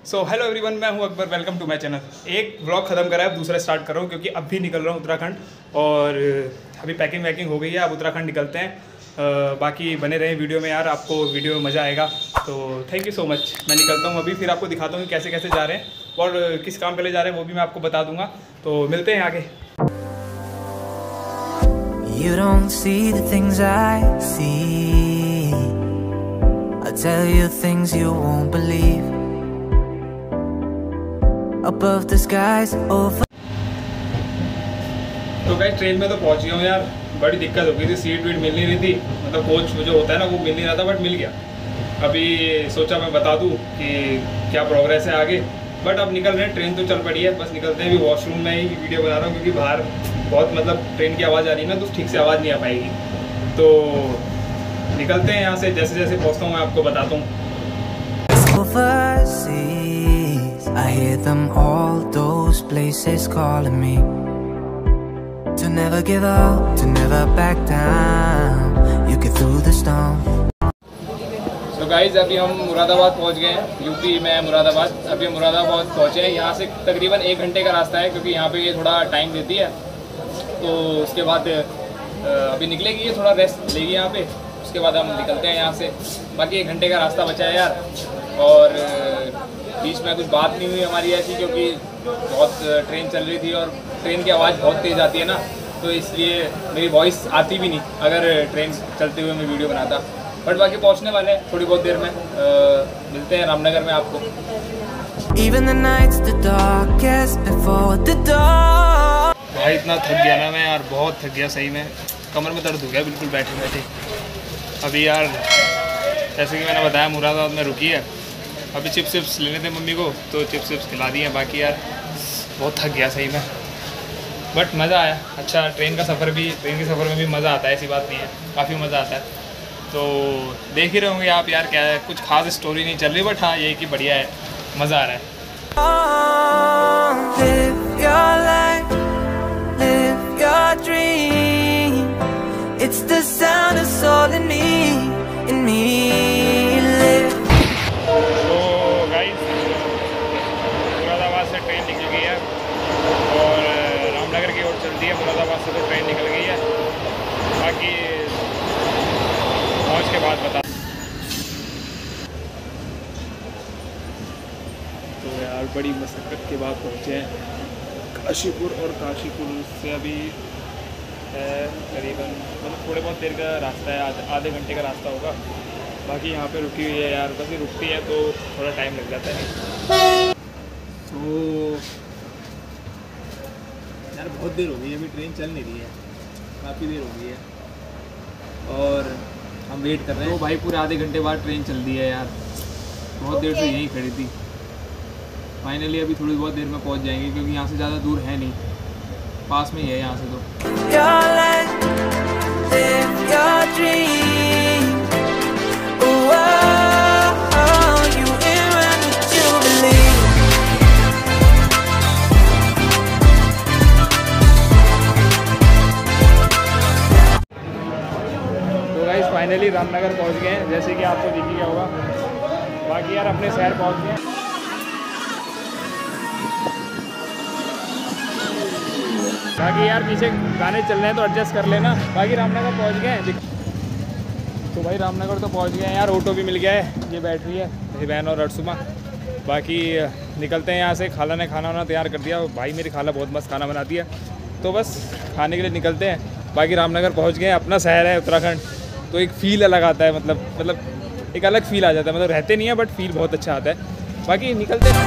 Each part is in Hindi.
सो हेलो एवरीवन, मैं हूं Akbar. Welcome to my channel. एक व्लॉग ख़त्म करा है, दूसरा स्टार्ट कर रहा हूं क्योंकि अभी निकल रहा हूं उत्तराखंड और अभी पैकिंग वैकिंग हो गई है। अब उत्तराखंड निकलते हैं। बाकी बने रहें वीडियो में यार, आपको वीडियो में मज़ा आएगा। तो थैंक यू सो मच। मैं निकलता हूँ अभी, फिर आपको दिखाता हूँ कैसे कैसे जा रहे हैं और किस काम के लिए जा रहे हैं वो भी मैं आपको बता दूँगा। तो मिलते हैं आगे। You don't see the things I see. I'll tell you things you won't believe. Above the skies, over. तो गाइस ट्रेन में तो पहुंच गया हूँ यार। बड़ी दिक्कत हो गई थी, सीट वीट मिल नहीं रही थी, मतलब कोच जो होता है ना वो मिल नहीं रहा था, बट मिल गया। अभी सोचा मैं बता दूँ कि क्या प्रोग्रेस है आगे, बट अब निकल रहे हैं। ट्रेन तो चल पड़ी है, बस निकलते हैं। अभी वॉशरूम में ही वीडियो बना रहा हूँ क्योंकि बाहर बहुत मतलब ट्रेन की आवाज़ आ रही है ना, तो ठीक से आवाज़ नहीं आ पाएगी। तो निकलते हैं यहाँ से। जैसे जैसे पहुँचता हूँ मैं आपको बताता हूँ। Overseas, I hear them all, those places calling me to never give up, to never back down. You get through the storm. तो गाइज़ अभी हम मुरादाबाद पहुंच गए हैं। यूपी में मुरादाबाद। अभी हम मुरादाबाद पहुंचे हैं। यहाँ से तकरीबन 1 घंटे का रास्ता है क्योंकि यहाँ पे ये थोड़ा टाइम देती है। तो उसके बाद अभी निकलेगी, ये थोड़ा रेस्ट लेगी यहाँ पे। उसके बाद हम निकलते हैं यहाँ से। बाकी 1 घंटे का रास्ता बचा है यार। और बीच में कुछ बात नहीं हुई हमारी ऐसी, क्योंकि बहुत ट्रेन चल रही थी और ट्रेन की आवाज़ बहुत तेज़ आती है ना, तो इसलिए मेरी वॉइस आती भी नहीं अगर ट्रेन चलते हुए मैं वीडियो बनाता। बट बाकी पहुंचने वाले हैं थोड़ी बहुत देर में। मिलते हैं रामनगर में आपको। Even the nights the darkest before the dawn. भाई इतना थक गया ना मैं यार, बहुत थक गया सही में। कमर में दर्द हो गया बिल्कुल बैठे बैठे। अभी यार जैसे कि मैंने बताया मुरादाबाद में रुकी है। अभी चिप्स विप्स लेने थे मम्मी को, तो चिप्स विप्स खिला दिए हैं। बाकी यार बहुत थक गया सही में, बट मज़ा आया। अच्छा ट्रेन के सफ़र में भी मज़ा आता है, ऐसी बात नहीं है, काफ़ी मज़ा आता है। तो देख ही रहे होंगे आप यार, क्या है कुछ खास स्टोरी नहीं चल रही, बट हाँ ये कि बढ़िया है, मज़ा आ रहा है। Live your life, live your dream. It's the sound of soul in me, live. तो गाइस मुरादाबाद से ट्रेन निकल गई है और रामनगर की ओर चलती है। मुरादाबाद से तो ट्रेन निकल गई है, बाकी पहुँच के बाद बता। तो यार बड़ी मशक्क़त के बाद पहुँचे हैं काशीपुर, और काशीपुर से अभी है करीबन मतलब थोड़े बहुत देर का रास्ता है, आधे घंटे का रास्ता होगा। बाकी यहाँ पे रुकी हुई है यार, बस ही रुकती है तो थोड़ा टाइम लग जाता है। तो यार बहुत देर हो गई, अभी ट्रेन चल नहीं रही है, काफ़ी देर हो गई है और हम वेट कर रहे हैं। तो भाई पूरे आधे घंटे बाद ट्रेन चल दी है यार, बहुत देर से यहीं खड़ी थी। फाइनली अभी थोड़ी बहुत देर में पहुंच जाएंगे क्योंकि यहाँ से ज़्यादा दूर है नहीं, पास में ही है यहाँ से। तो Your life, live your dream. Oh, you in what you believe. तो गाइस फाइनली रामनगर पहुंच गए हैं, जैसे कि आपको दिख ही गया होगा। बाकी यार अपने शहर पहुंच गए हैं। बाकी यार पीछे गाने चल रहे हैं तो एडजस्ट कर लेना। बाकी रामनगर पहुंच गए हैं। तो भाई रामनगर तो पहुंच गए हैं यार, ऑटो भी मिल गया है, ये बैठ रही है मेरी बहन और अर्सुमा। बाकी निकलते हैं यहाँ से। खाला ने खाना वाना तैयार कर दिया, भाई मेरी खाला बहुत मस्त खाना बनाती है, तो बस खाने के लिए निकलते हैं। बाकी रामनगर पहुँच गए हैं, अपना शहर है उत्तराखंड, तो एक फ़ील अलग आता है, मतलब एक अलग फ़ील आ जाता है। मतलब रहते नहीं है बट फील बहुत अच्छा आता है। बाकी निकलते हैं।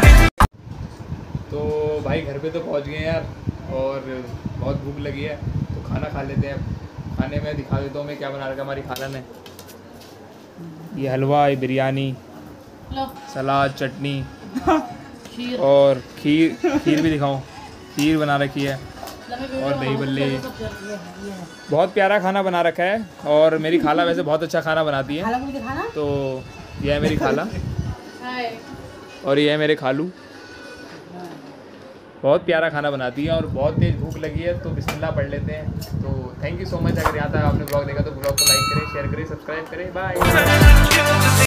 तो भाई घर पे तो पहुँच गए हैं यार और बहुत भूख लगी है, तो खाना खा लेते हैं। खाने में दिखा देता हूँ मैं क्या बना रखा हमारी खाला ने। ये हलवा, ये बिरयानी, सलाद, चटनी और खीर भी दिखाऊँ। खीर बना रखी है और दही बल्ले। बहुत प्यारा खाना बना रखा है और मेरी खाला वैसे बहुत अच्छा खाना बनाती है। तो यह है मेरी खाला और ये है मेरे खालू। बहुत प्यारा खाना बनाती है और बहुत तेज़ भूख लगी है, तो बिस्मिल्लाह पढ़ लेते हैं। तो थैंक यू सो मच। अगर यहाँ तक आपने ब्लॉग देखा तो ब्लॉग को लाइक करें, शेयर करें, सब्सक्राइब करें। बाय।